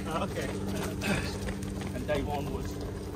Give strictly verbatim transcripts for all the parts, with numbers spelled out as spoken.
Okay. And day one was.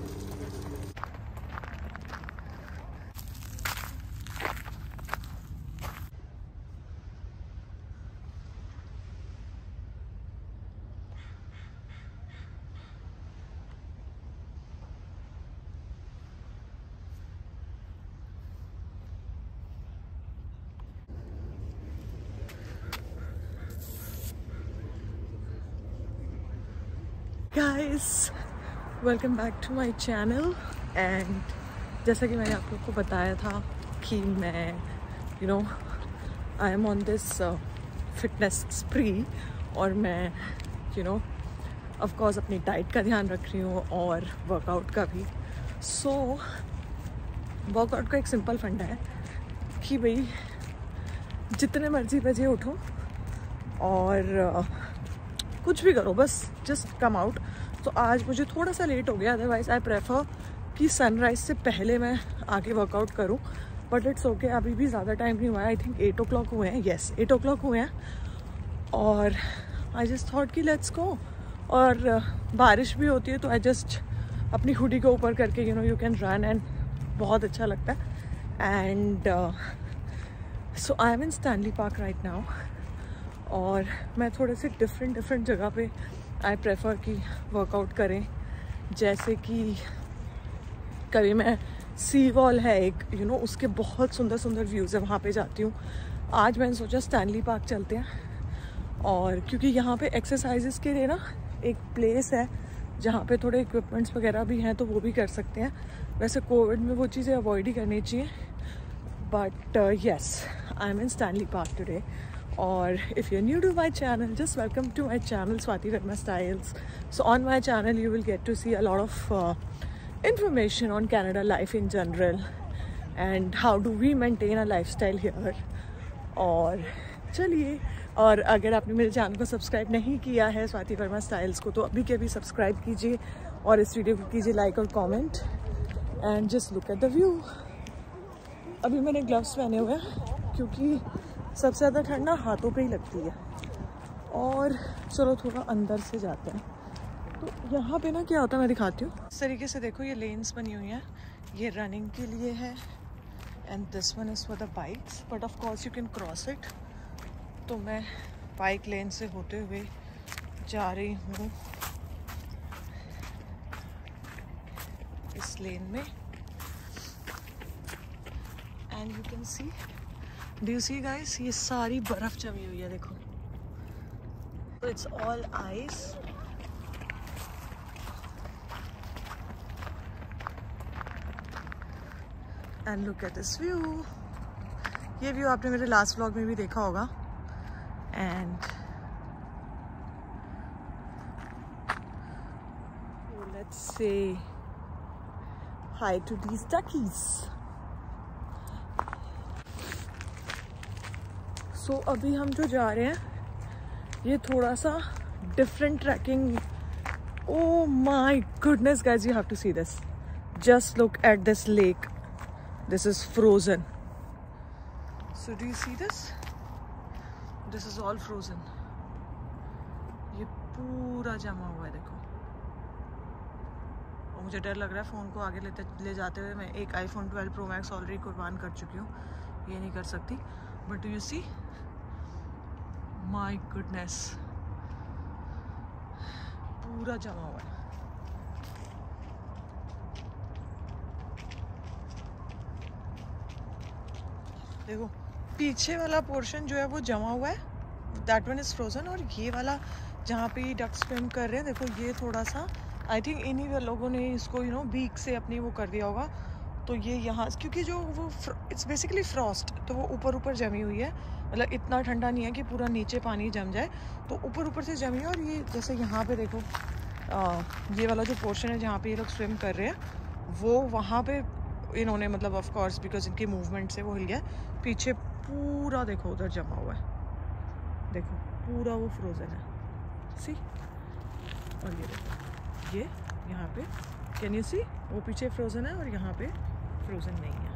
Guys, welcome back to my channel. And जैसा कि मैंने आप लोग को बताया था कि मैं you know I am on this fitness spree और मैं यू नो ऑफ कोर्स अपनी डाइट का ध्यान रख रही हूँ और वर्कआउट का भी। सो वर्कआउट का एक सिंपल फंडा है कि भाई जितने मर्जी बजे उठो और uh, कुछ भी करो, बस जस्ट कम आउट। तो आज मुझे थोड़ा सा लेट हो गया, अदरवाइज आई प्रेफर कि सनराइज से पहले मैं आके वर्कआउट करूं, बट इट्स ओके। अभी भी ज़्यादा टाइम नहीं हुआ है, I think eight o'clock हुए हैं। येस, एट ओ क्लॉक हुए हैं और आई जस्ट थॉट कि लेट्स गो। और uh, बारिश भी होती है तो आई जस्ट अपनी हुडी को ऊपर करके you know you can run and बहुत अच्छा लगता है। And so I am in Stanley Park right now और मैं थोड़े से डिफरेंट डिफरेंट जगह पे आई प्रेफर कि वर्कआउट करें। जैसे कि कभी मैं सी वॉल है एक यू you नो know, उसके बहुत सुंदर सुंदर व्यूज़ है, वहाँ पे जाती हूँ। आज मैंने सोचा स्टैनली पार्क चलते हैं और क्योंकि यहाँ पे एक्सरसाइजेस के लिए ना एक प्लेस है जहाँ पे थोड़े इक्विपमेंट्स वगैरह भी हैं तो वो भी कर सकते हैं। वैसे कोविड में वो चीज़ें अवॉइड ही करनी चाहिए, but yes I am in Stanley Park today. और if you're new to my channel, just welcome to my channel Swati Verma Styles. So on my channel you will get to see a lot of uh, information on Canada life in general and how do we maintain a lifestyle here. और चलिए, और अगर आपने मेरे channel को subscribe नहीं किया है स्वाति वर्मा स्टाइल्स को तो अभी के अभी सब्सक्राइब कीजिए और इस वीडियो को कीजिए लाइक और comment and just look at the view. अभी मैंने ग्लव्स पहने हुए हैं क्योंकि सबसे ज़्यादा ठंड ना हाथों पे ही लगती है। और चलो थोड़ा अंदर से जाते हैं। तो यहाँ पे ना क्या होता है मैं दिखाती हूँ। इस तरीके से देखो ये लेन्स बनी हुई हैं, ये रनिंग के लिए है and this one is for the bikes, but of course you can cross it. तो मैं बाइक लेन से होते हुए जा रही हूँ इस लेन में and you can see, do you see guys, ये सारी बर्फ जमी हुई है देखो। तो it's all ice and look at this view. ये व्यू आपने मेरे लास्ट व्लॉग में भी देखा होगा। And let's say hi to these duckies. So so, अभी हम जो जा रहे हैं ये थोड़ा सा different trekking. Oh my goodness guys, you have to see this, just look at this lake, this is frozen. So do you see this, this is all frozen. ये पूरा जमा हुआ है देखो। और मुझे डर लग रहा है फ़ोन को आगे लेते ले जाते हुए। मैं एक iPhone twelve pro max already कुर्बान कर चुकी हूँ, ये नहीं कर सकती। But do you see, my goodness, पूरा जमा हुआ है। देखो पीछे वाला पोर्शन जो है वो जमा हुआ है, दैट वन इज फ्रोजन। और ये वाला जहाँ पे ये डक स्विम कर रहे हैं देखो, ये थोड़ा सा आई थिंक इन्हीं लोगों ने इसको यू नो बीक से अपनी वो कर दिया होगा। तो ये यहाँ क्योंकि जो वो इट्स बेसिकली फ्रॉस्ट, तो वो ऊपर ऊपर जमी हुई है। मतलब इतना ठंडा नहीं है कि पूरा नीचे पानी जम जाए, तो ऊपर ऊपर से जमी है। और ये जैसे यहाँ पे देखो आ, ये वाला जो पोर्शन है जहाँ पे ये लोग स्विम कर रहे हैं, वो वहाँ पे इन्होंने मतलब ऑफ कोर्स बिकॉज इनकी मूवमेंट से वो हिल गया। पीछे पूरा देखो उधर जमा हुआ है, देखो पूरा वो फ्रोजन है, सी। और ये देखो, ये यहाँ पे कैन यू सी, वो पीछे फ्रोजन है और यहाँ पे फ्रोजन नहीं है।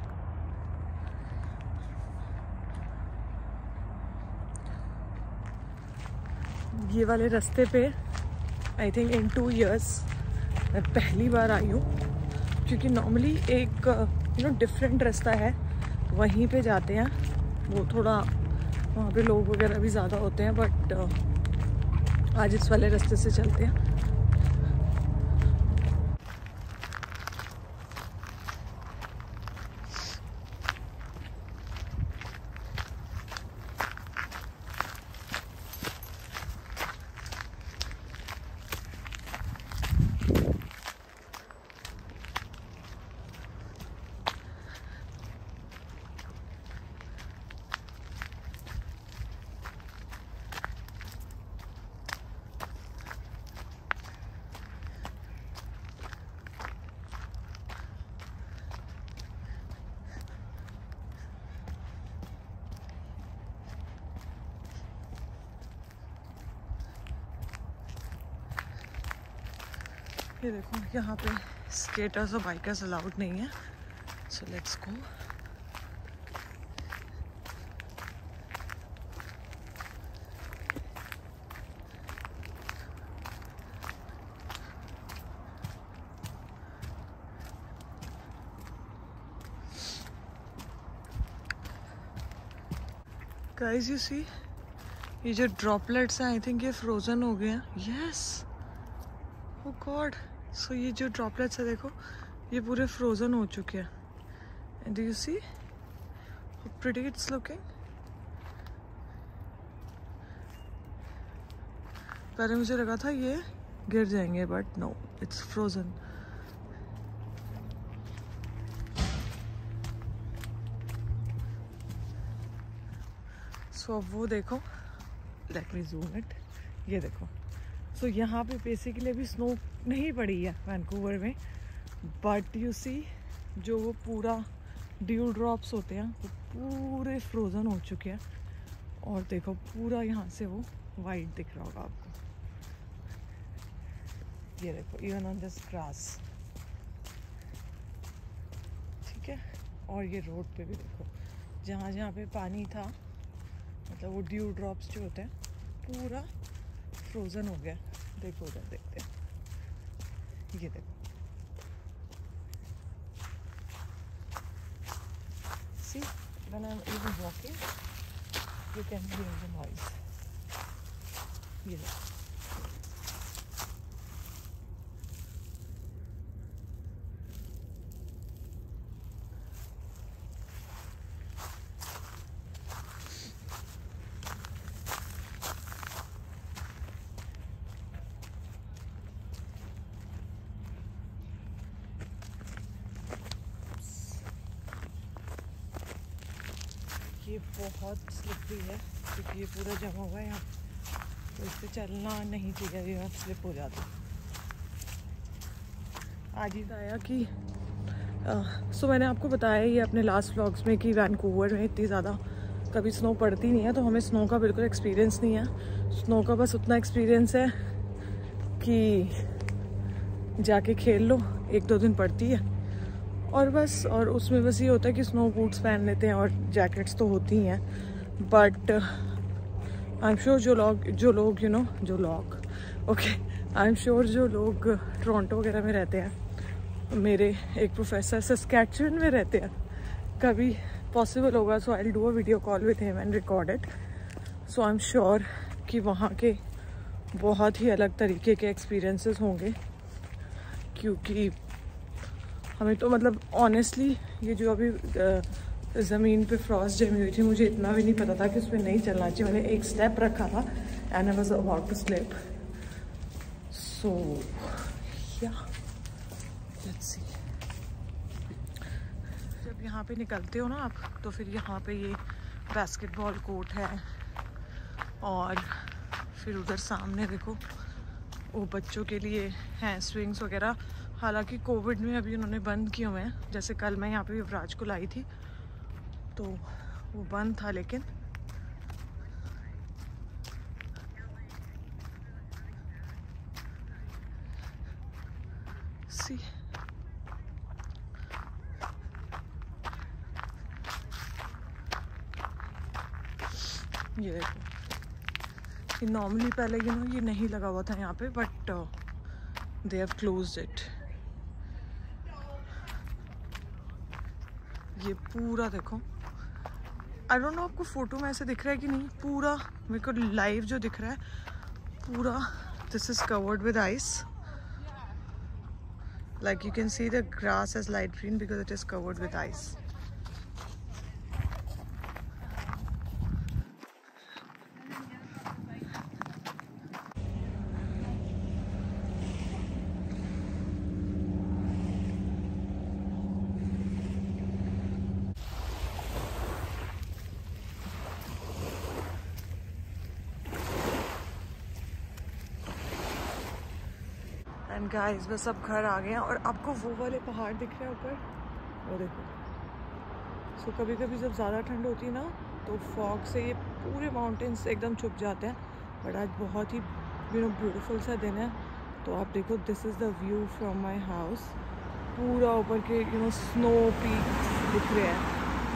ये वाले रास्ते पे I think in two years मैं पहली बार आई हूँ, क्योंकि नॉर्मली एक यू नो डिफरेंट रास्ता है, वहीं पे जाते हैं। वो थोड़ा वहाँ पे लोग वगैरह भी ज़्यादा होते हैं, बट uh, आज इस वाले रास्ते से चलते हैं। ये देखो, यहाँ पे स्केटर्स और बाइकर्स अलाउड नहीं है, so let's go. Guys you see, ये जो ड्रॉपलेट्स हैं आई थिंक ये फ्रोजन हो गए हैं। यस, ओह गॉड। सो ये जो ड्रॉपलेट्स है देखो, ये पूरे फ्रोजन हो चुके हैं। And do you see how pretty it's looking. पहले मुझे लगा था ये गिर जाएंगे, but no, it's frozen. So अब वो देखो, लेट मी जूम इट, ये देखो। सो so, यहाँ पे बेसिकली अभी स्नो नहीं पड़ी है वैंकूवर में, बट यू सी जो वो पूरा ड्यू ड्रॉप्स होते हैं वो पूरे फ्रोज़न हो चुके हैं। और देखो पूरा यहाँ से वो वाइट दिख रहा होगा आपको, ये देखो, इवन ऑन दिस ग्रास, ठीक है। और ये रोड पे भी देखो, जहाँ जहाँ पे पानी था, मतलब वो ड्यू ड्रॉप्स जो होते हैं पूरा फ्रोजन हो गया। देखो उधर देखते हैं, ये देखो, see when I am even walking you can hear the noise. ये देखो, ये बहुत स्लिपरी है क्योंकि ये पूरा जमा हुआ है यहाँ, तो इस पर चलना नहीं चाहिए, ये स्लिप हो जाता। आज ही आया कि सो मैंने आपको बताया ये अपने लास्ट व्लॉग्स में कि वैंकूवर में इतनी ज़्यादा कभी स्नो पड़ती नहीं है, तो हमें स्नो का बिल्कुल एक्सपीरियंस नहीं है। स्नो का बस उतना एक्सपीरियंस है कि जाके खेल लो, एक दो दिन पड़ती है और बस। और उसमें बस ये होता है कि स्नो बूट्स पहन लेते हैं और जैकेट्स तो होती ही हैं। बट आई एम श्योर जो लोग जो लोग यू नो जो लोग ओके आई एम श्योर जो लोग टोरंटो वगैरह में रहते हैं, मेरे एक प्रोफेसर सस्कैचुअन में रहते हैं, कभी पॉसिबल होगा so I will do a video call with him and record it. So I am sure कि वहाँ के बहुत ही अलग तरीके के एक्सपीरियंसेस होंगे, क्योंकि हमें तो मतलब ऑनेस्टली ये जो अभी ज़मीन पे फ्रॉस्ट जमी हुई थी, मुझे इतना भी नहीं पता था कि उसमें नहीं चलना चाहिए। मैंने एक स्टेप रखा था and I was about to slip. So yeah let's सी। जब यहाँ पे निकलते हो ना आप, तो फिर यहाँ पे ये बास्केटबॉल कोर्ट है और फिर उधर सामने देखो वो बच्चों के लिए हैं स्विंग्स वगैरह। हालांकि कोविड में अभी उन्होंने बंद किए हुए हैं। जैसे कल मैं यहाँ पे युवराज को लाई थी तो वो बंद था, लेकिन सी ये देखो, कि नॉर्मली पहले यू नो ये नहीं लगा हुआ था यहाँ पे, but they have closed it. ये पूरा देखो, आई डोंट नो आपको फोटो में ऐसे दिख रहा है कि नहीं, पूरा मेरे को लाइव जो दिख रहा है पूरा, this is covered with ice. Like you can see the grass is light green because it is covered with ice. And guys बस अब घर आ गए हैं और आपको वो वाले पहाड़ दिख रहे हैं ऊपर, वो देखो। सो so, कभी कभी जब ज़्यादा ठंड होती है ना तो फॉग से ये पूरे माउंटेन्स एकदम छुप जाते हैं, बट आज बहुत ही यू नो ब्यूटीफुल सा दिन है। तो आप देखो, this is the view from my house, पूरा ऊपर के यू नो स्नो पीक्स दिख रहे हैं।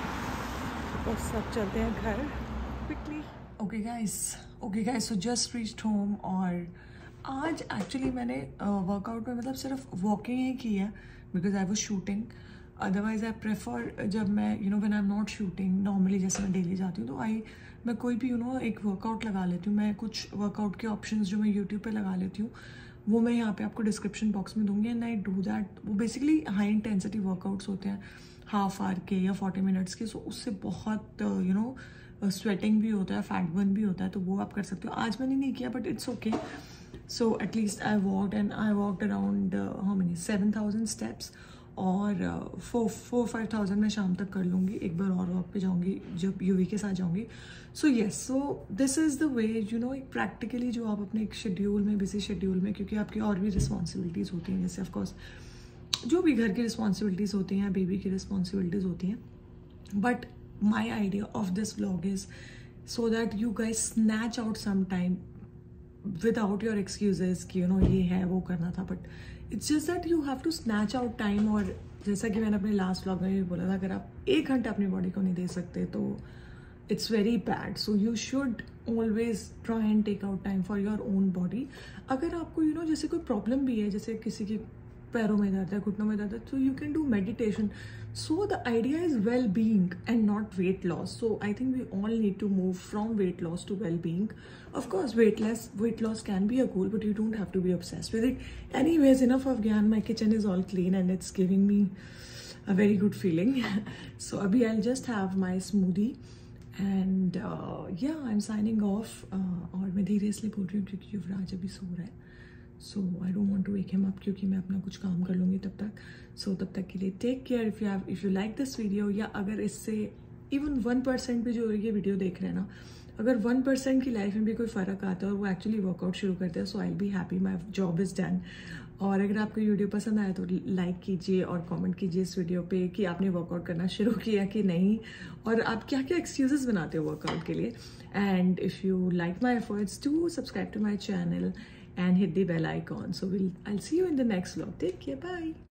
तो बस अब चलते हैं घर quickly. Okay guys, okay guys, so just reached home. और आज एक्चुअली मैंने वर्कआउट uh, में मतलब सिर्फ वॉकिंग ही की है because I was shooting. Otherwise I prefer जब मैं you know when I am not shooting, normally जैसे मैं डेली जाती हूँ तो आई मैं कोई भी यू नो एक वर्कआउट लगा लेती हूँ। मैं कुछ वर्कआउट के ऑप्शंस जो मैं यूट्यूब पे लगा लेती हूँ वो मैं यहाँ पे आपको डिस्क्रिप्शन बॉक्स में दूंगी। And I do that. वो बेसिकली हाई इंटेंसिटी वर्कआउट्स होते हैं, हाफ आवर के या फोर्टी मिनट्स के। सो उससे बहुत यू नो स्वेटिंग भी होता है, फैट बर्न भी होता है, तो वो आप कर सकते हो। आज मैंने नहीं किया but it's okay. So at least I walked and I walked around uh, how many seven thousand steps और uh, four four five thousand मैं शाम तक कर लूँगी। एक बार और वॉक पे जाऊँगी जब यूवी के साथ जाऊँगी। So yes, so this is the way you know एक प्रैक्टिकली जो आप अपने एक शेड्यूल में, बिजी शेड्यूल में, क्योंकि आपकी और भी रिस्पॉन्सिबिलिटीज़ होती हैं, जैसे ऑफकोर्स जो भी घर की रिस्पॉन्सिबिलिटीज़ होती हैं, बेबी की रिस्पॉन्सिबिलिटीज़ होती हैं, but my idea of this vlog is so that you guys snatch out some time without your excuses कि यू नो ये है वो करना था, but it's just that you have to snatch out time. और जैसा कि मैंने अपने लास्ट व्लॉग में भी बोला था, अगर आप एक घंटा अपनी बॉडी को नहीं दे सकते तो it's very bad. So you should always try and take out time for your own body. अगर आपको यू नो जैसे कोई प्रॉब्लम भी है, जैसे किसी के पैरों में दर्द है, घुटनों में दर्द है, तो you can do meditation. So the idea is well being and not weight loss. So I think we all need to move from weight loss to well being. Of course, weight loss, weight loss can be a goal, but you don't have to be obsessed with it. Anyways, enough of Gyan. My kitchen is all clean and it's giving me a very good feeling. So, abhi I'll just have my smoothie and uh, yeah, I'm signing off. Uh, और मैं धीरे इसलिए बोल रही हूँ क्योंकि युवराज अभी सो रहा है. So I don't want to wake him up क्योंकि मैं अपना कुछ काम कर लूँगी तब तक. So तब तक के लिए take care. If you have, if you like this video, या अगर इससे even one percent भी जो ये वीडियो देख रहे हैं ना, अगर वन परसेंट की लाइफ में भी कोई फ़र्क आता है और वो एक्चुअली वर्कआउट शुरू करते हैं, so I be happy, my job is done. और अगर आपको वीडियो पसंद आया तो लाइक कीजिए और कमेंट कीजिए इस वीडियो पे कि आपने वर्कआउट करना शुरू किया कि नहीं, और आप क्या क्या एक्सक्यूजेस बनाते हो वर्कआउट के लिए। And if you like my efforts, to subscribe to my channel and hit the bell icon. So will I see you in the next vlog. Take care, bye.